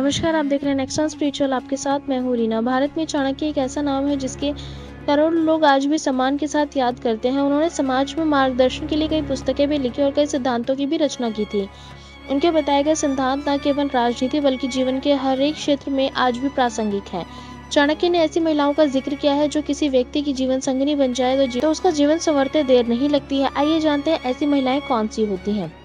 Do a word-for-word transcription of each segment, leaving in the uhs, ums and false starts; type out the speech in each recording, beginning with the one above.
नमस्कार, आप देख रहे हैं नेक्स्ट ऑन स्पिरिचुअल। आपके साथ मैं हूँ रीना। भारत में चाणक्य एक ऐसा नाम है जिसके करोड़ों लोग आज भी सम्मान के साथ याद करते हैं। उन्होंने समाज में मार्गदर्शन के लिए कई पुस्तकें भी लिखी और कई सिद्धांतों की भी रचना की थी। उनके बताए गए सिद्धांत न केवल राजनीति बल्कि जीवन के हर एक क्षेत्र में आज भी प्रासंगिक है। चाणक्य ने ऐसी महिलाओं का जिक्र किया है जो किसी व्यक्ति की जीवन संगिनी बन जाए तो, जी... तो उसका जीवन संवरते देर नहीं लगती है। आइए जानते हैं ऐसी महिलाएं कौन सी होती हैं।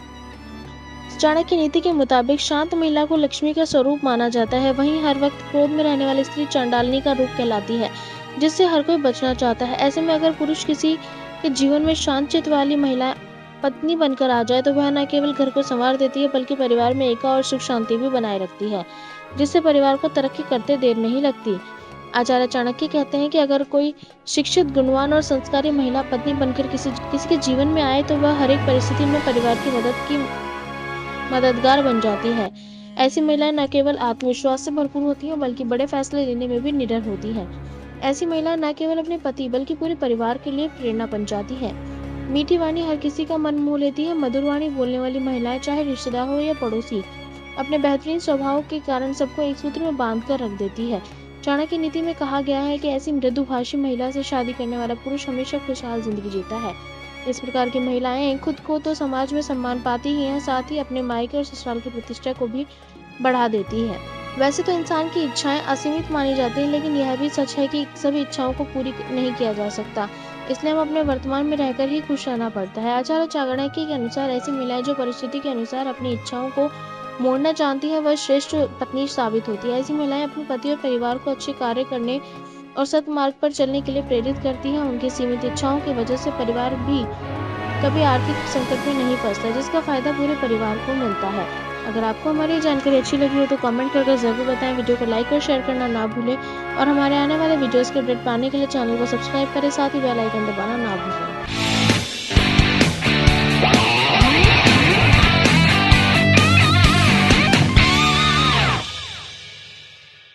चाणक्य नीति के मुताबिक शांत महिला को लक्ष्मी का स्वरूप माना जाता है। वहीं हर वक्त क्रोध में रहने वाली स्त्री चंडालनी का रूप कहलाती है, जिससे हर कोई बचना चाहता है। ऐसे में अगर पुरुष किसी के जीवन में शांत चित्त वाली महिला पत्नी बनकर आ जाए तो वह न केवल घर को संवार देती है बल्कि परिवार में एकता और सुख शांति भी बनाए रखती है, जिससे परिवार को तरक्की करते देर नहीं लगती। आचार्य चाणक्य कहते हैं कि अगर कोई शिक्षित, गुणवान और संस्कारी महिला पत्नी बनकर किसी किसी के जीवन में आए तो वह हर एक परिस्थिति में परिवार की मदद की मददगार बन जाती है। ऐसी महिलाएं न केवल आत्मविश्वास से भरपूर होती हैं बल्कि बड़े फैसले लेने में भी निडर होती हैं। ऐसी महिलाएं न केवल अपने पति बल्कि पूरे परिवार के लिए प्रेरणा बन जाती है। मीठी वाणी हर किसी का मन मोह लेती है। मधुर वाणी बोलने वाली महिलाएं चाहे रिश्तेदार हो या पड़ोसी, अपने बेहतरीन स्वभाव के कारण सबको एक सूत्र में बांध कर रख देती है। चाणक्य नीति में कहा गया है कि ऐसी मृदुभाषी महिला से शादी करने वाला पुरुष हमेशा खुशहाल जिंदगी जीता है। इस प्रकार की महिलाएं खुद को तो समाज में सम्मान पाती ही हैं, साथ ही अपने मायके और ससुराल की प्रतिष्ठा को भी बढ़ा देती है। वैसे तो इंसान की इच्छाएं असीमित मानी जाती हैं, लेकिन यह भी सच है कि सभी इच्छाओं को पूरी नहीं किया जा सकता। इसलिए हम अपने वर्तमान में रहकर ही खुश रहना पड़ता है। आचार्य चाणक्य के अनुसार ऐसी महिलाएं जो परिस्थिति के अनुसार अपनी इच्छाओं को मोड़ना जानती है वह श्रेष्ठ पत्नी साबित होती है। ऐसी महिलाएं अपने पति और परिवार को अच्छे कार्य करने और सत्मार्ग पर चलने के लिए प्रेरित करती हैं। उनकी सीमित इच्छाओं की वजह से परिवार भी कभी आर्थिक संकट में नहीं फंसता, जिसका फायदा पूरे परिवार को मिलता है। अगर आपको हमारी जानकारी अच्छी लगी हो तो कमेंट करके जरूर बताएं। वीडियो को लाइक और शेयर करना ना भूलें और हमारे आने वाले वीडियोस के अपडेट पाने के लिए चैनल को सब्सक्राइब करें, साथ ही बेल आइकन दबाना ना भूलें।